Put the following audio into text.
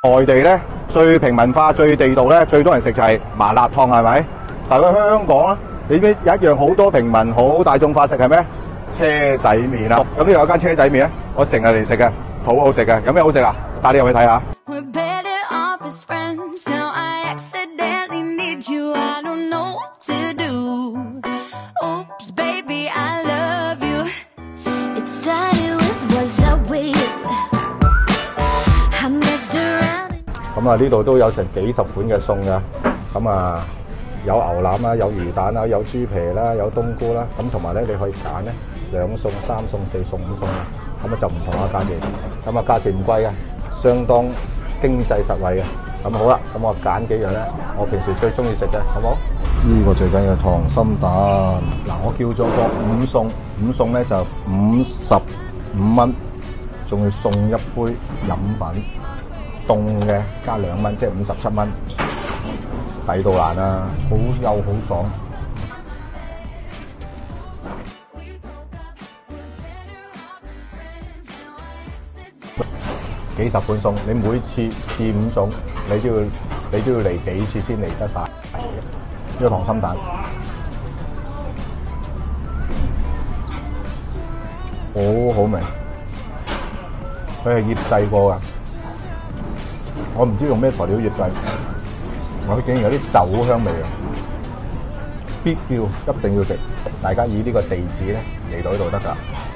內地咧最平民化、最地道咧，最多人食就係麻辣燙，係咪？但係香港咧，你知有一樣好多平民、好大眾化食係咩？車仔麵啦。咁呢度有間車仔麵咧，我成日嚟食嘅，好好食嘅。有咩好食啊？帶你入去睇下。咁啊，呢度都有成幾十款嘅餸㗎。咁啊，有牛腩啦，有魚蛋啦，有豬皮啦，有冬菇啦。咁同埋咧，你可以揀咧2餸、3餸、4餸、5餸啦。咁啊就唔同啦價錢。咁啊價錢唔貴嘅，相當經濟實惠嘅。咁好啦，咁我揀幾樣咧，我平時最中意食嘅，好冇？呢個最緊要溏心蛋。嗱，我叫咗個5餸，5餸咧就55蚊，仲要送一杯飲品。凍嘅加2蚊，即係57蚊，抵到爛啦！好幼好爽，幾十款餸，你每次試5餸，你都要嚟幾次先嚟得晒。呢個溏心蛋，好好味，佢係醃製過㗎。我唔知用咩材料醃製，我竟然有啲酒香味啊！必要一定要食，大家以呢個地址咧嚟到呢度得㗎。